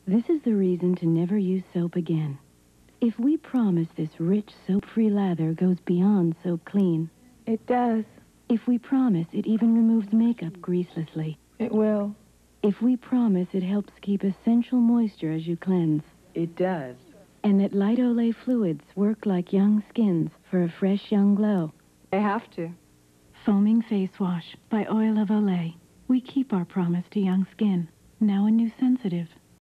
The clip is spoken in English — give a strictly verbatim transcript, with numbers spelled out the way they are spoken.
This is the reason to never use soap again. If we promise this rich soap-free lather goes beyond soap clean. It does. If we promise it even removes makeup greaselessly. It will. If we promise it helps keep essential moisture as you cleanse. It does. And that light Olay fluids work like young skins for a fresh young glow. They have to. Foaming Face Wash by Oil of Olay. We keep our promise to young skin. Now a new sensitive.